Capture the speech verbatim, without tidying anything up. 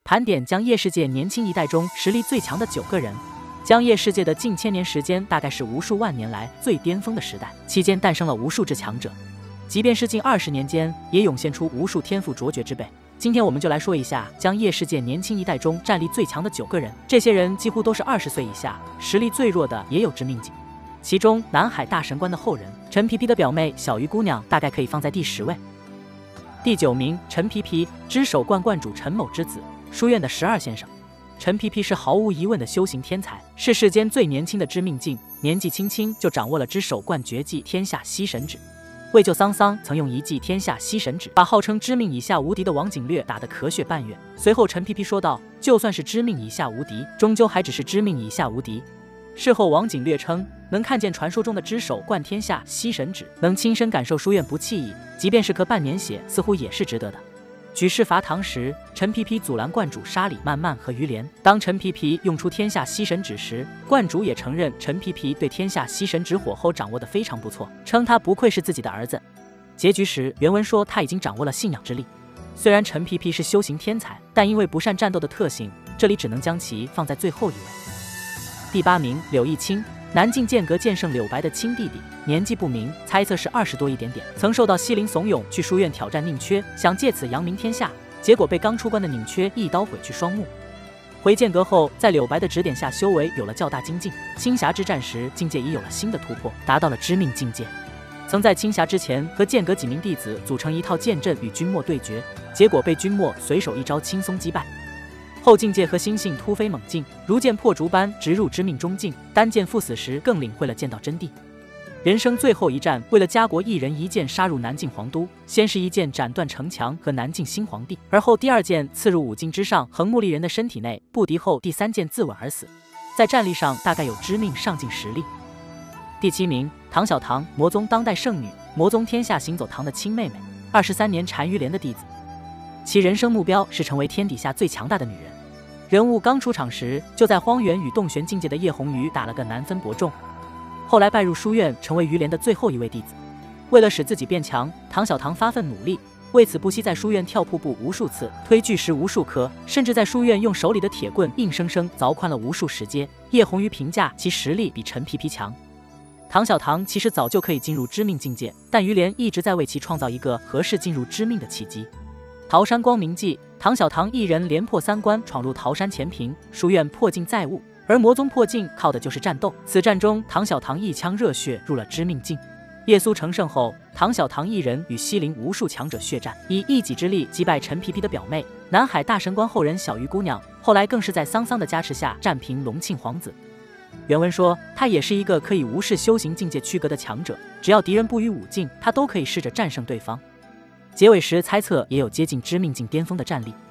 盘点江夜世界年轻一代中实力最强的九个人。江夜世界的近千年时间，大概是无数万年来最巅峰的时代，期间诞生了无数之强者，即便是近二十年间，也涌现出无数天赋卓绝之辈。今天我们就来说一下江夜世界年轻一代中战力最强的九个人，这些人几乎都是二十岁以下，实力最弱的也有致命境。其中南海大神官的后人陈皮皮的表妹小鱼姑娘大概可以放在第十位。第九名陈皮皮，知守观观主陈某之子，书院的十二先生。陈皮皮是毫无疑问的修行天才，是世间最年轻的知命境，年纪轻轻就掌握了知守观绝技天下吸神指。为救桑桑，曾用一记天下吸神指把号称知命以下无敌的王景略打得咳血半月。随后陈皮皮说道，就算是知命以下无敌，终究还只是知命以下无敌。事后王景略称，能看见传说中的知守观天下吸神指，能亲身感受书院不弃矣，即便是咳半年血，似乎也是值得的。举事伐唐时，陈皮皮阻拦观主沙里曼曼和于连。当陈皮皮用出天下吸神指时，观主也承认陈皮皮对天下吸神指火候掌握得非常不错，称他不愧是自己的儿子。结局时，原文说他已经掌握了信仰之力。虽然陈皮皮是修行天才，但因为不善战斗的特性，这里只能将其放在最后一位。第八名柳义清，南境剑阁剑圣柳白的亲弟弟，年纪不明，猜测是二十多一点点，曾受到西陵怂恿去书院挑战宁缺，想借此扬名天下，结果被刚出关的宁缺一刀毁去双目。回剑阁后，在柳白的指点下修为有了较大精进，青霞之战时境界已有了新的突破，达到了知命境界。曾在青霞之前和剑阁几名弟子组成一套剑阵与君莫对决，结果被君莫随手一招轻松击败。后境界和心性突飞猛进，如剑破竹般直入知命中境，单剑赴死时更领会了剑道真谛。人生最后一战，为了家国一人一剑杀入南境皇都，先是一剑斩断城墙和南境新皇帝，而后第二剑刺入五境之上横木利人的身体内，不敌后第三剑自刎而死，在战力上大概有知命上境实力。第七名唐小唐，魔宗当代圣女，魔宗天下行走堂的亲妹妹，二十三年单于连的弟子，其人生目标是成为天底下最强大的女人。人物刚出场时，就在荒原与洞玄境界的叶红鱼打了个难分伯仲，后来拜入书院，成为于连的最后一位弟子。为了使自己变强，唐小唐发奋努力，为此不惜在书院跳瀑布无数次，推巨石无数颗，甚至在书院用手里的铁棍硬生生凿宽了无数石阶。叶红鱼评价其实力比陈皮皮强。唐小唐其实早就可以进入知命境界，但于连一直在为其创造一个合适进入知命的契机。桃山光明记，唐小唐一人连破三关，闯入桃山前平，书院破境在悟，而魔宗破境靠的就是战斗。此战中，唐小唐一腔热血入了知命境。叶苏成胜后，唐小唐一人与西陵无数强者血战，以一己之力击败陈皮皮的表妹南海大神官后人小鱼姑娘，后来更是在桑桑的加持下战平隆庆皇子。原文说，他也是一个可以无视修行境界区隔的强者，只要敌人不逾五境，他都可以试着战胜对方。结尾时猜测也有接近知命境巅峰的战力。